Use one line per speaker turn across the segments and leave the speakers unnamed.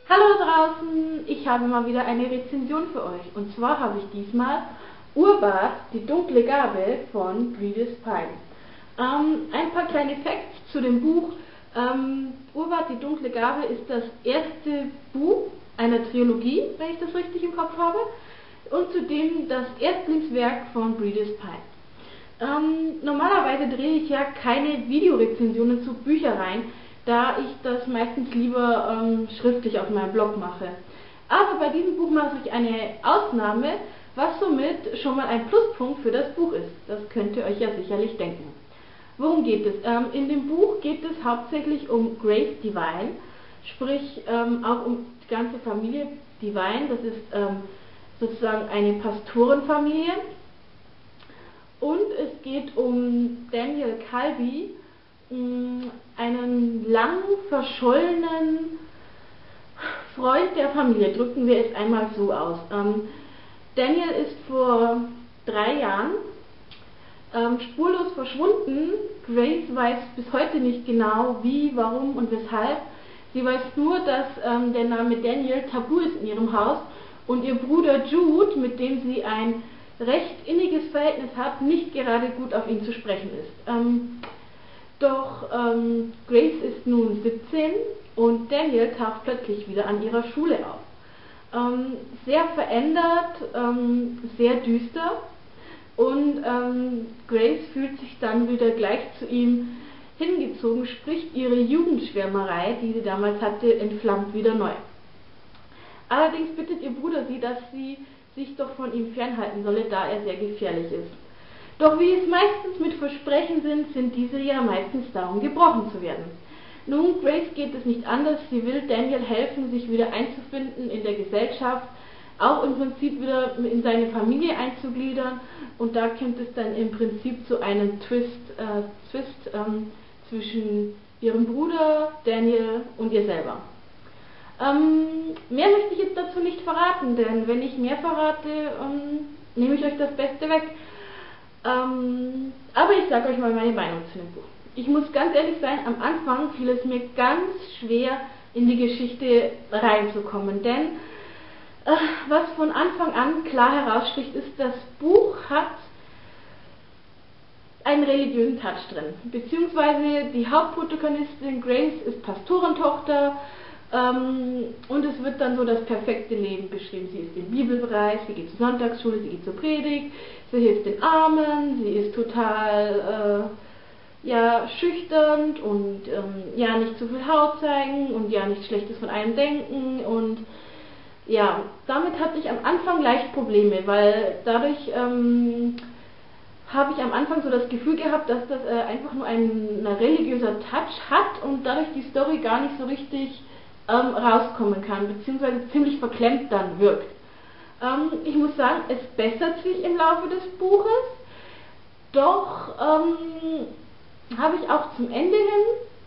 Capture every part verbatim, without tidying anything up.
Hallo draußen, ich habe mal wieder eine Rezension für euch. Und zwar habe ich diesmal Urbart, die dunkle Gabe von Breeders Pine. Ähm, ein paar kleine Facts zu dem Buch. Ähm, Urbart, die dunkle Gabe ist das erste Buch einer Trilogie, wenn ich das richtig im Kopf habe. Und zudem das Erstlingswerk von Breeders Pine. Ähm, normalerweise drehe ich ja keine Videorezensionen zu Büchereien, da ich das meistens lieber ähm, schriftlich auf meinem Blog mache. Aber bei diesem Buch mache ich eine Ausnahme, was somit schon mal ein Pluspunkt für das Buch ist. Das könnt ihr euch ja sicherlich denken. Worum geht es? Ähm, in dem Buch geht es hauptsächlich um Grace Devine, sprich ähm, auch um die ganze Familie Devine. Das ist ähm, sozusagen eine Pastorenfamilie. Und es geht um Daniel Calvi, einen lang verschollenen Freund der Familie, drücken wir es einmal so aus. Ähm, Daniel ist vor drei Jahren ähm, spurlos verschwunden. Grace weiß bis heute nicht genau wie, warum und weshalb. Sie weiß nur, dass ähm, der Name Daniel tabu ist in ihrem Haus und ihr Bruder Jude, mit dem sie ein recht inniges Verhältnis hat, nicht gerade gut auf ihn zu sprechen ist. Ähm, Doch ähm, Grace ist nun siebzehn und Daniel taucht plötzlich wieder an ihrer Schule auf. Ähm, sehr verändert, ähm, sehr düster und ähm, Grace fühlt sich dann wieder gleich zu ihm hingezogen, sprich ihre Jugendschwärmerei, die sie damals hatte, entflammt wieder neu. Allerdings bittet ihr Bruder sie, dass sie sich doch von ihm fernhalten solle, da er sehr gefährlich ist. Doch wie es meistens mit Versprechen sind, sind diese ja meistens darum gebrochen zu werden. Nun, Grace geht es nicht anders, sie will Daniel helfen, sich wieder einzufinden in der Gesellschaft, auch im Prinzip wieder in seine Familie einzugliedern und da kommt es dann im Prinzip zu einem Twist, äh, Twist ähm, zwischen ihrem Bruder, Daniel und ihr selber. Ähm, mehr möchte ich jetzt dazu nicht verraten, denn wenn ich mehr verrate, ähm, nehme ich euch das Beste weg. Ähm, aber ich sage euch mal meine Meinung zu dem Buch. Ich muss ganz ehrlich sein, am Anfang fiel es mir ganz schwer, in die Geschichte reinzukommen, denn äh, was von Anfang an klar heraussticht, ist, das Buch hat einen religiösen Touch drin, beziehungsweise die Hauptprotagonistin Grace ist Pastorentochter, ähm, und es wird dann so das perfekte Leben beschrieben. Sie ist im Bibelbereich, sie geht zur Sonntagsschule, sie geht zur Predigt, sie hilft den Armen, sie ist total äh, ja, schüchtern und ähm, ja, nicht zu viel Haut zeigen und ja, nichts Schlechtes von einem denken und ja, damit hatte ich am Anfang leicht Probleme, weil dadurch ähm, habe ich am Anfang so das Gefühl gehabt, dass das äh, einfach nur ein, ein religiöser Touch hat und dadurch die Story gar nicht so richtig ähm, rauskommen kann, beziehungsweise ziemlich verklemmt dann wirkt. Ähm, ich muss sagen, es bessert sich im Laufe des Buches, doch ähm, habe ich auch zum Ende hin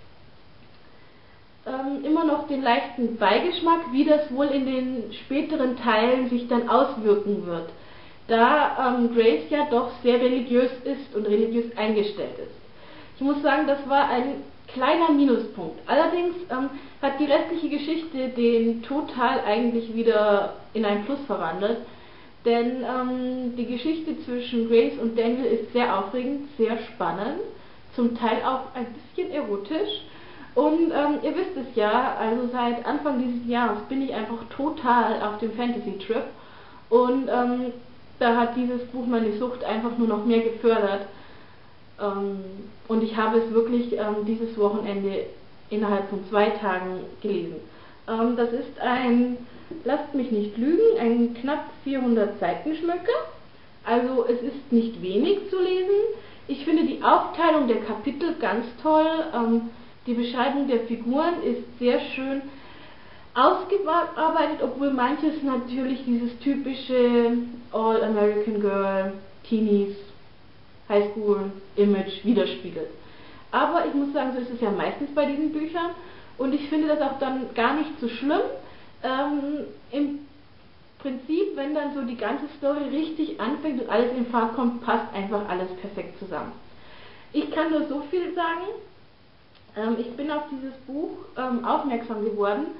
ähm, immer noch den leichten Beigeschmack, wie das wohl in den späteren Teilen sich dann auswirken wird, da ähm, Grace ja doch sehr religiös ist und religiös eingestellt ist. Ich muss sagen, das war ein kleiner Minuspunkt. Allerdings ähm, hat die restliche Geschichte den total eigentlich wieder in ein Plus verwandelt, denn ähm, die Geschichte zwischen Grace und Daniel ist sehr aufregend, sehr spannend, zum Teil auch ein bisschen erotisch und ähm, ihr wisst es ja, also seit Anfang dieses Jahres bin ich einfach total auf dem Fantasy-Trip und ähm, da hat dieses Buch meine Sucht einfach nur noch mehr gefördert. Ähm, und ich habe es wirklich ähm, dieses Wochenende innerhalb von zwei Tagen gelesen. Ähm, das ist ein, lasst mich nicht lügen, ein knapp vierhundert Seiten Schmöcker. Also es ist nicht wenig zu lesen. Ich finde die Aufteilung der Kapitel ganz toll. Ähm, die Beschreibung der Figuren ist sehr schön ausgearbeitet, obwohl manches natürlich dieses typische All-American Girl, Teenies, Highschool-Image widerspiegelt. Aber ich muss sagen, so ist es ja meistens bei diesen Büchern und ich finde das auch dann gar nicht so schlimm. Ähm, Im Prinzip, wenn dann so die ganze Story richtig anfängt und alles in Fahrt kommt, passt einfach alles perfekt zusammen. Ich kann nur so viel sagen. Ähm, ich bin auf dieses Buch ähm, aufmerksam geworden,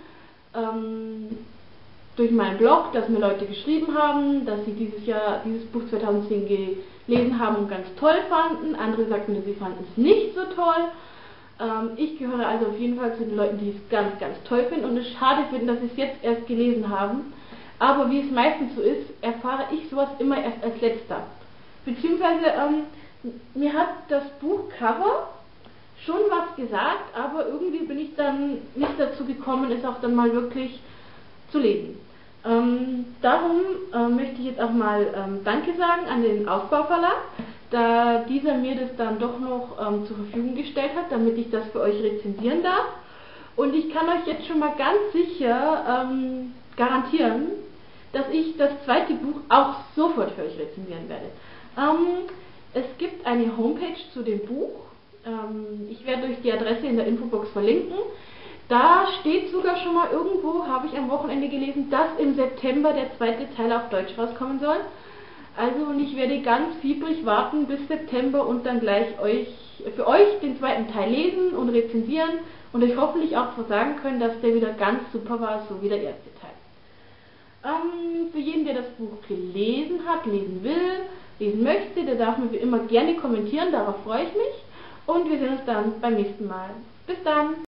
ähm, durch meinen Blog, dass mir Leute geschrieben haben, dass sie dieses Jahr dieses Buch zweitausendzehn gelesen haben und ganz toll fanden. Andere sagten mir, sie fanden es nicht so toll. Ähm, ich gehöre also auf jeden Fall zu den Leuten, die es ganz, ganz toll finden und es schade finden, dass sie es jetzt erst gelesen haben. Aber wie es meistens so ist, erfahre ich sowas immer erst als Letzter. Beziehungsweise, ähm, mir hat das Buchcover schon was gesagt, aber irgendwie bin ich dann nicht dazu gekommen, es auch dann mal wirklich zu lesen. Ähm, darum äh, möchte ich jetzt auch mal ähm, Danke sagen an den Aufbauverlag, da dieser mir das dann doch noch ähm, zur Verfügung gestellt hat, damit ich das für euch rezensieren darf. Und ich kann euch jetzt schon mal ganz sicher ähm, garantieren, dass ich das zweite Buch auch sofort für euch rezensieren werde. Ähm, es gibt eine Homepage zu dem Buch. Ähm, ich werde euch die Adresse in der Infobox verlinken. Da steht sogar schon mal irgendwo, habe ich am Wochenende gelesen, dass im September der zweite Teil auf Deutsch rauskommen soll. Also und ich werde ganz fiebrig warten bis September und dann gleich euch für euch den zweiten Teil lesen und rezensieren und euch hoffentlich auch sagen können, dass der wieder ganz super war, so wie der erste Teil. Ähm, für jeden, der das Buch gelesen hat, lesen will, lesen möchte, der darf mir wie immer gerne kommentieren, darauf freue ich mich. Und wir sehen uns dann beim nächsten Mal. Bis dann!